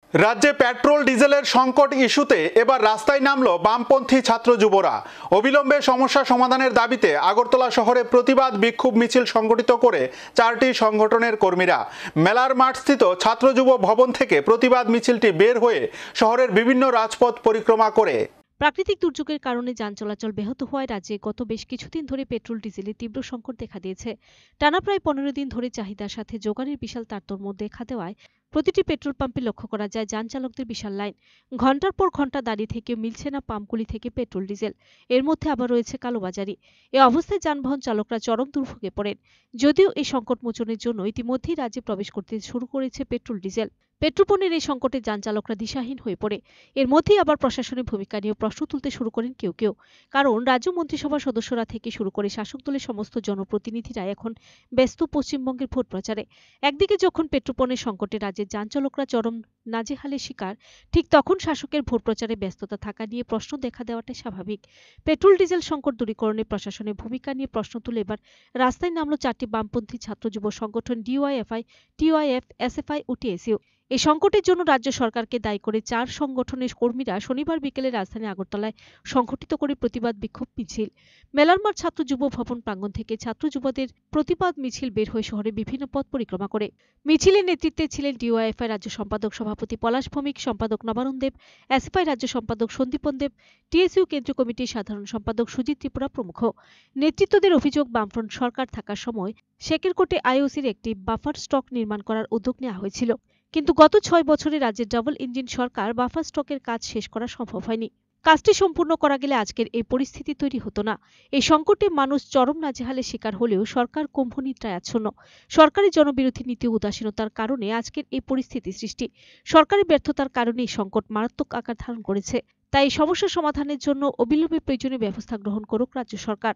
রাজ্যে পেট্রোল ডিজেলের সংকট ইস্যুতে এবার রাস্তায় নামলো বামপন্থী ছাত্র যুবরা। অবিলম্বে সমস্যা সমাধানের দাবিতে আগরতলা শহরে প্রতিবাদ বিক্ষোভ মিছিল সংগঠিত করে 4টি সংগঠনের কর্মীরা। মেলার মাঠস্থিত ছাত্র যুব ভবন থেকে প্রতিবাদ মিছিলটি বের হয়ে শহরের বিভিন্ন রাজপথ পরিক্রমা করে। প্রাকৃতিক দুর্যোগের কারণে যান চলাচল ব্যাহত হওয়ায় রাজ্যে গত বেশ কিছুদিন ধরে পেট্রোল ডিজেলের তীব্র সংকট দেখা দিয়েছে। টানা প্রায় 15 দিন ধরে চাহিদার সাথে যোগানের বিশাল তারতম্য দেখা দেওয়ায় প্রতিটি পেট্রোল পাম্পে লক্ষ্য করা যায় যান চালকদের বিশাল লাইন। ঘন্টার পর ঘন্টা দাঁড়িয়ে থেকে মিলছে না পাম্পগুলি থেকে পেট্রোল ডিজেল। এর মধ্যে আবার রয়েছে কালোবাজারি। এ অবস্থায় যানবাহন চালকরা চরম দুর্ভোগে পড়েন। যদিও এই সংকট মোচনের জন্য ইতিমধ্যেই রাজ্যে প্রবেশ করতে শুরু করেছে পেট্রোল ডিজেল। পেট্রোপণ্যের এই সংকটে যান চালকরা দিশাহীন হয়ে পড়ে। এর মধ্যেই আবার প্রশাসনের ভূমিকা নিয়ে প্রশ্ন তুলতে শুরু করেন কেউ কেউ। কারণ রাজ্য মন্ত্রিসভার সদস্যরা থেকে শুরু করে শাসক দলের সমস্ত জনপ্রতিনিধিরা এখন ব্যস্ত পশ্চিমবঙ্গের ভোট প্রচারে। একদিকে যখন পেট্রোপণ্যের সংকটে রাজ্যের যান চালকরা চরম নাজেহালের শিকার, ঠিক তখন শাসকের ভোট প্রচারে ব্যস্ততা থাকা নিয়ে প্রশ্ন দেখা দেওয়াটাই স্বাভাবিক। পেট্রোল ডিজেল সংকট দূরীকরণে প্রশাসনের ভূমিকা নিয়ে প্রশ্ন তুলে এবার রাস্তায় নামলো 4টি বামপন্থী ছাত্র যুব সংগঠন ডিওয়াইএফআই, টিওআইএফ, এসএফআই ও টিএসইউ। এই সংকটের জন্য রাজ্য সরকারকে দায়ী করে 4 সংগঠনের কর্মীরা শনিবার বিকেলে রাজধানী আগরতলায় সংঘটিত করে প্রতিবাদ বিক্ষোভ মিছিল। মেলার মাঠ ছাত্র যুব ভবন প্রাঙ্গণ থেকে ছাত্র যুবদের প্রতিবাদ মিছিল বের হয়ে শহরে বিভিন্ন পথ পরিক্রমা করে। মিছিলের নেতৃত্বে ছিলেন ডিওয়াইএফআই রাজ্য সম্পাদক সভাপতি পলাশ ভৌমিক, সম্পাদক নবারুণ দেব, এসএফআই রাজ্য সম্পাদক সন্দীপন দেব, টিএসইউ কেন্দ্রীয় কমিটির সাধারণ সম্পাদক সুজিত ত্রিপুরা প্রমুখ। নেতৃত্বদের অভিযোগ, বামফ্রন্ট সরকার থাকার সময় শেকেরকোটে আইওসির একটি বাফার স্টক নির্মাণ করার উদ্যোগ নেওয়া হয়েছিল, কিন্তু গত 6 বছরে রাজ্যের ডাবল ইঞ্জিন সরকার বাফার স্টকের কাজ শেষ করা সম্ভব হয়নি। কাজটি সম্পূর্ণ করা গেলে আজকের এই পরিস্থিতি তৈরি হতো না। এই সংকটে মানুষ চরম নাজেহালের শিকার হলেও সরকার কুম্ভনিদ্রায় আচ্ছন্ন। সরকারি জনবিরোধী নীতি উদাসীনতার কারণে আজকের এই পরিস্থিতি সৃষ্টি। সরকারি ব্যর্থতার কারণে এই সংকট মারাত্মক আকার ধারণ করেছে। তাই এই সমস্যা সমাধানের জন্য অবিলম্বে প্রয়োজনীয় ব্যবস্থা গ্রহণ করুক রাজ্য সরকার।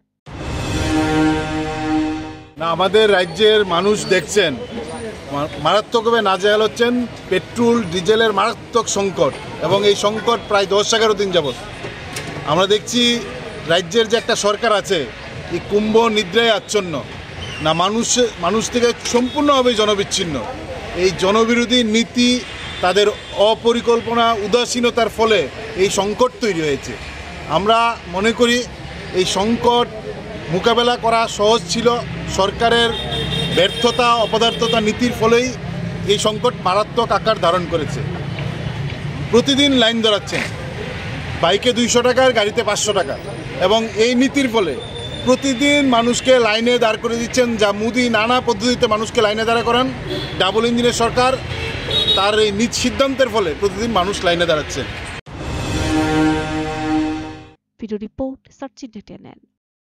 আমাদের রাজ্যের মানুষ দেখছেন মারাত্মকভাবে নাজেহাল হচ্ছেন। পেট্রোল ডিজেলের মারাত্মক সংকট, এবং এই সংকট প্রায় 10-11 দিন যাবৎ। আমরা দেখছি রাজ্যের যে একটা সরকার আছে, এই কুম্ভ নিদ্রায় আচ্ছন্ন, না মানুষ থেকে সম্পূর্ণভাবে জনবিচ্ছিন্ন। এই জনবিরোধী নীতি, তাদের অপরিকল্পনা, উদাসীনতার ফলে এই সংকট তৈরি হয়েছে। আমরা মনে করি এই সংকট মোকাবেলা করা সহজ ছিল। সরকারের ব্যর্থতা, অপদার্থতা নীতির ফলেই এই সংকট মারাত্মক আকার ধারণ করেছে। প্রতিদিন লাইন ধরাচ্ছেন, বাইকে 200 টাকা আর গাড়িতে 500 টাকা, এবং এই নীতির ফলে প্রতিদিন মানুষকে লাইনে দাঁড় করে দিচ্ছেন। যা মোদি নানা পদ্ধতিতে মানুষকে লাইনে দাঁড়া করান। ডাবল ইঞ্জিনের সরকার, তার এই নিজ সিদ্ধান্তের ফলে প্রতিদিন মানুষ লাইনে দাঁড়াচ্ছে। Video report search India.